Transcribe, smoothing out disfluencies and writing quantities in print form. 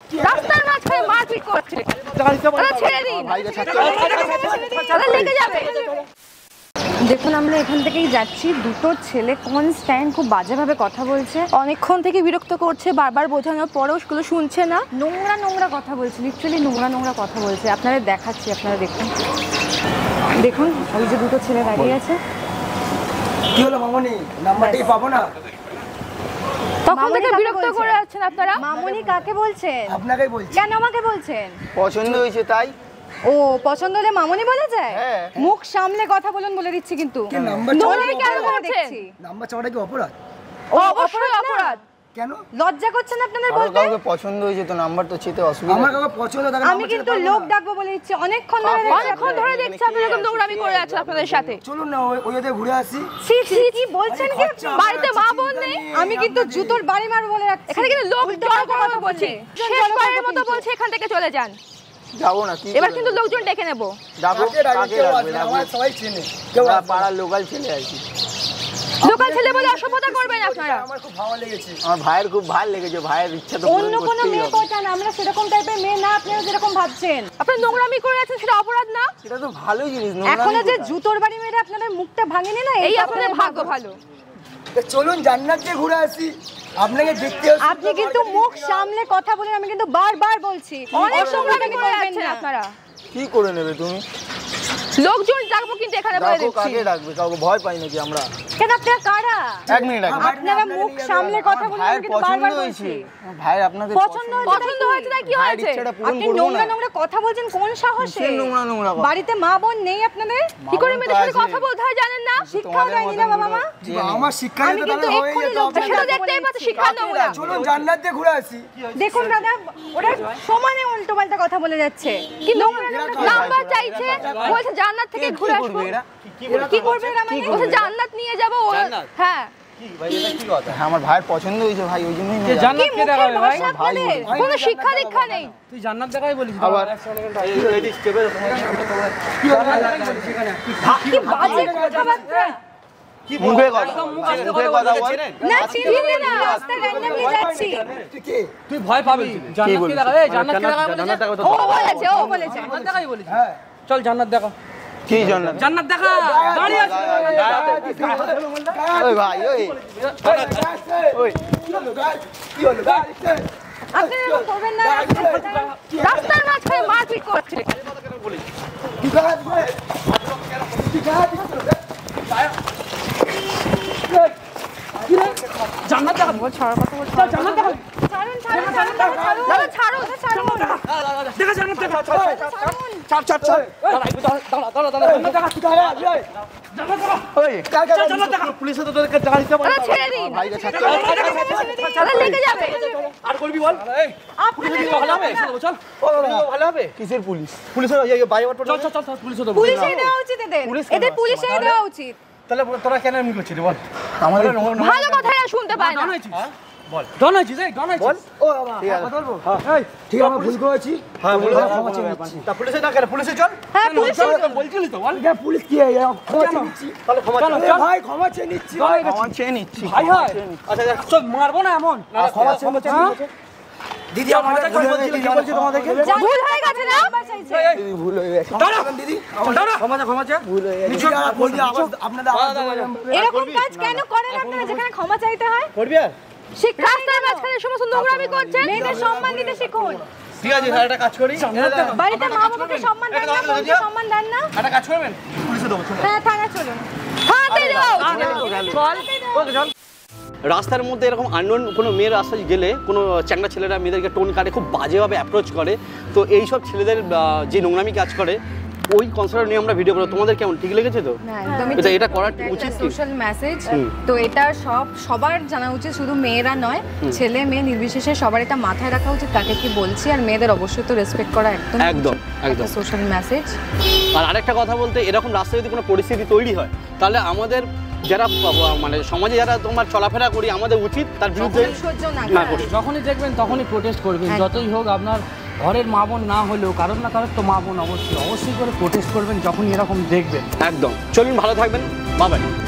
রাস্তার মাঝখানে মারপিট করছে। ছেড়ে দিন, লেগে যাবে। দেখুন আমরা এখান থেকেই যাচ্ছি, দুটো ছেলে কনস্ট্যান্ট খুব বাজেভাবে কথা বলছে, অনেকক্ষণ থেকে বিরক্ত করছে, বারবার বোঝানোর পরেও সেগুলো শুনছে না, নোংরা নোংরা কথা বলছে, লিটারালি নোংরা নোংরা কথা বলছে। আপনাদের দেখাচ্ছি, আপনারা দেখুন, দেখুন ওই যে দুটো ছেলে দাঁড়িয়ে আছে। কি হলো মামনি, নাম্বারটাই পাবো না? তখন থেকে বিরক্ত করে যাচ্ছেন আপনারা। মামনি কাকে বলছেন? আপনাকেই বলছি। কেন আমাকে বলছেন? পছন্দ হয়েছে তাই। ও পছন্দ হলে মামনি বলে যায়? মুখ সামলে কথা বলুন বলে দিচ্ছি কিন্তু। নাম্বার চাওয়াটা কি অপরাধ? অবশ্যই অপরাধ। কেন লজ্জা করছেন আপনাদের বলতে? কাউকে পছন্দ হয়েছে তো নাম্বার তো চেতে অসুবিধা। আমার কাউকে পছন্দ থাকে না, আমি কিন্তু লোক ডাকবো বলে দিচ্ছি। অনেকক্ষণ ধরে দেখছি আপনি এরকম দৌড়ামি করে যাচ্ছেন আপনাদের সাথে। চলুন না ওই ওইতে ঘুরে আসি। কি বলছেন কি? বাড়িতে মা বোন নেই? আমি কিন্তু জুতোর বাড়ি মারবো বলে রাখছি। এখানে কিন্তু লোক জড়ো করানো বলছে, শেষবারের মতো বলছে এখান থেকে চলে যান। যাবো না কি, এবার কিন্তু লোকজন ডেকে নেব। যাবো কাকে রাখবে? আমার সবাই চেনে, কেউ পাড়ার লোকাল ছেলে আছে। লোকাল ছেলে বলে অসভ্যতা করবেন আপনারা। আমার খুব ভালো লেগেছে, আমার ভাইয়ের খুব ভালো লেগেছে, ভাইয়ের ইচ্ছা তো অন্য কোনো মেয়ে পটান, আমরা সেরকম টাইপের মেয়ে না আপনারা যেরকম ভাবছেন। আপনারা নোংরামি করে যাচ্ছেন, সেটা অপরাধ না? সেটা তো ভালোই জিনিস। এখনো যে জুতোর বাড়ি মেরে আপনাদের মুখটা ভাঙেনি না, এই আপনাদের ভাগ্য ভালো। চলুন জান্নাত দিয়ে ঘুরে আসি, আপনাকে দেখতে। আপনি কিন্তু মুখ সামলে কথা বলেন, আমি কিন্তু বারবার বলছি। অনেক নোংরামি করে যাচ্ছেন আপনারা। কি করে নেবে তুমি? লোকজন ডাকবো কিন্তু এখানে বলে দিচ্ছি। কাকে ডাকবে? কাউকে ভয় পাই নাকি আমরা? কেন আপনারা কারা? এক মিনিট আপনারা মুখ সামলে কথা বলেন, আমি কিন্তু বারবার বলছি। ভাই আপনাদের পছন্দ হয়েছে তাই কি হয়েছে? আপনি নোংরা নোংরা কথা বলছেন কোন সাহসে? নোংরা নোংরা বাড়িতে মা বোন নেই আপনাদের? কি করে মেয়েদের সাথে কথা বলতে হয় জানেন না? শিক্ষা দেয়নি না বাবা মা? আমার শিক্ষা আমি কিন্তু এক্ষুনি লোকজন সেটা দেখতেই পাচ্ছি, শিক্ষা নোংরা। চলুন জান্নাত দিয়ে ঘুরে আসি। দেখুন দাদা, ওরা সমানে উল্টো পাল্টা কথা বলে যাচ্ছে। কি নোংরা নাম্বার চাইছে, বলছে জান্নাত থেকে ঘুরে আসবো। কি করবে এরা? মানে বলছে জান্নাত নিয়ে যাবো। হ্যাঁ আমার ভাইয়ের পছন্দ হয়েছে ভাই, ওই জন্যই জান্নাত কে দেখাবে ভাই? কোনো শিক্ষা দীক্ষা নেই। তুই জান্নাত দেখাই বলিস আবার কি বাজে কথাবার্তা। মুখে কথা, মুখে কথা বল না, চিনি না, রাস্তায় র্যান্ডমলি যাচ্ছি। তুই ভয় পাবি। জান্নাত কে দেখাবে? জান্নাত কে দেখাবে? ও বলেছে জান্নাত দেখাই বলিস। চল জান্নাত দেখা। কি জান্নাত? জান্নাত দেখা, দাঁড়িয়ে আছে। ওই ভাই ওই ওই কি হলো ভাই? আপনি এরকম করবেন না। রাস্তার মাঝখানে মারপিট করছে। কি কাজ ভাই? কি কাজ? জান্নাত দেখা। বল ছাড় কথা বল। জান্নাত দেখা। ছাড়ুন ছাড়ুন ছাড়ুন দাদা, ছাড়ুন ছাড়ুন। দেখা জান্নাত দেখা। চাপ চাপ চাপ। দাঁড়া জান্নাত দেখা। জান্নাত দেখা। ওই জান্নাত দেখা। পুলিশে তো তোদেরকে জায়গা দিতে পারে। ছেড়ে দিন, ভাই ছাত্র লেগে যাবে। আর করবি বল। এই পুলিশে ভালো হবে। চল ভালো হবে। কিসের পুলিশ? পুলিশের এই বাইরে চল চল চল পুলিশে দেবো। পুলিশে দেওয়া উচিত এদের পুলিশে দেওয়া উচিত। তাহলে তোরা কেন এমনি করছিস বল? আমাদের ভালো কথা এরা শুনতে পায় না। বল ডন আছিস, এই ডন আছিস। ও বাবা কথা বলবো? হ্যাঁ ঠিক আছে, ভুল করেছি। হ্যাঁ ভুল ক্ষমা চেয়ে নিচ্ছি। তা পুলিশে না কেন? পুলিশে চল। হ্যাঁ পুলিশে বলছিলি তো বল। পুলিশ কি ক্ষমা চেয়ে নিচ্ছি। তাহলে ক্ষমা চল ভাই ক্ষমা চেয়ে নিচ্ছি। ক্ষমা চেয়ে নিচ্ছি। ভাই হয়। আচ্ছা চল মারবো না এমন। ক্ষমা চেয়ে নিচ্ছি। দিদি আমাদের ভুল হয়েছে, কি বলছি তোমাদেরকে? ভুল হয়ে গেছে না? ভুল হয়ে গেছে দিদি। ক্ষমা চা। ভুল হয়ে গেছে। আপনাদের আওয়াজ এরকম কাজ কেন করেন আপনারা যেখানে ক্ষমা চাইতে হয়? করবি আর? শিক্ষা রাস্তার মাঝখানে সমস্ত নোংরামি করছেন। মেয়েদের সম্মান দিতে শিখুন। ঠিক আছে তাহলে একটা কাজ করি। বাড়িতে মা বাবাকে সম্মান দেন না, বোনকে সম্মান দেন না। একটা কাজ করবেন? পুলিশে দেবো। হ্যাঁ থানা চলুন। হাতে দাও। চল। রাস্তার মধ্যে এরকম আননোন কোনো মেয়ের রাস্তায় গেলে কোনো চ্যাংড়া ছেলেরা মেয়েদেরকে টোন কাটে, খুব বাজেভাবে অ্যাপ্রোচ করে। তো এইসব ছেলেদের যে নোংরামি কাজ করে ওই কনসার্ট নিয়ে আমরা ভিডিও করব। তোমাদের কেমন ঠিক লেগেছে তো? না একদমই এটা এটা করা উচিত কি? সোশ্যাল মেসেজ তো এটা সবার জানা উচিত, শুধু মেয়েরা নয়, ছেলে মেয়ে নির্বিশেষে সবার এটা মাথায় রাখা উচিত কাকে কি বলছি। আর মেয়েদের অবশ্যই তো রেসপেক্ট করা একদম একদম একদম সোশ্যাল মেসেজ। আর আরেকটা কথা বলতে, এরকম রাস্তায় যদি কোনো পরিস্থিতি তৈরি হয় তাহলে আমাদের যারা মানে সমাজে যারা তোমার চলাফেরা করি আমাদের উচিত তার বিরুদ্ধে সহ্য না করি। যখনই দেখবেন তখনই প্রোটেস্ট করবেন, যতই হোক আপনার ঘরের মা বোন না হলেও কারোর না কারোর তো মা বোন অবশ্যই করে প্রোটেস্ট করবেন যখনই এরকম দেখবেন। একদম। চলুন ভালো থাকবেন, বাই বাই।